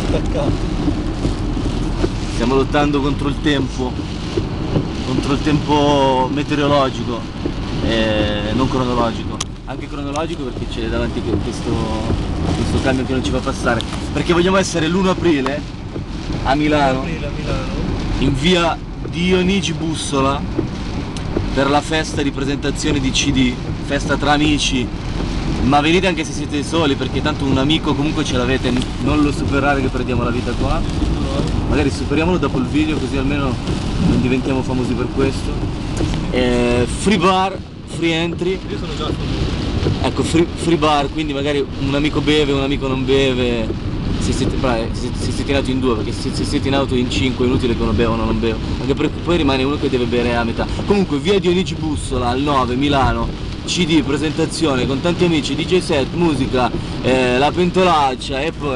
Stiamo lottando contro il tempo meteorologico, non cronologico, anche cronologico perché c'è davanti questo camion che non ci fa passare, perché vogliamo essere l'1 aprile a Milano, in via Dionigi Bussola, per la festa di presentazione di CD, festa tra amici, ma venite anche se siete soli, perché tanto un amico comunque ce l'avete, non lo superare che perdiamo la vita qua, magari superiamolo dopo il video così almeno non diventiamo famosi per questo. Free bar, free entry. Io sono già Ecco, free bar, quindi magari un amico beve, un amico non beve, se siete in auto in due, perché se siete in auto in 5 è inutile che uno beva o non beva, anche perché poi rimane uno che deve bere a metà. Comunque via Dionigi Bussola al 9 Milano, CD, presentazione con tanti amici, DJ set, musica, la pentolaccia e poi